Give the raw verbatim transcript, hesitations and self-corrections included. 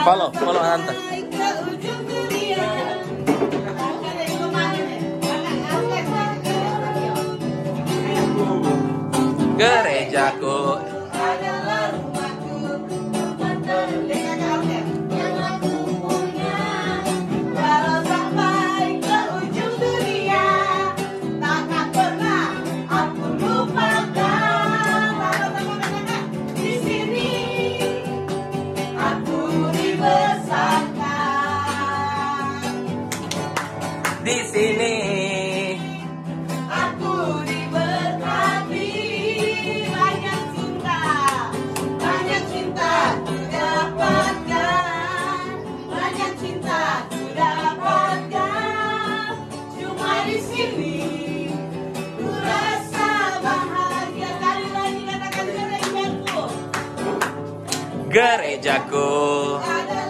Follow, follow Tante. Gerejaku adalah rumahku, tempat terdekatkan yang aku punya. Walau sampai ke ujung dunia, takkan pernah aku lupakan. Di sini aku dibesarkan. di sini. Aku diberkati banyak cinta, banyak cinta ku dapatkan, banyak cinta ku dapatkan. Cuma di sini ku rasa bahagia. Kali lagi katakan gerejaku Gerejaku adalah